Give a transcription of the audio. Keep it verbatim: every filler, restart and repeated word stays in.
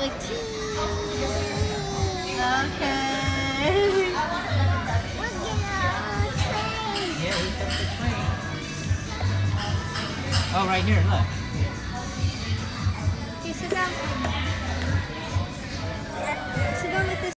like, okay. Yeah, we took the train. Oh, right here, look. Okay, sit down. Sit down with this.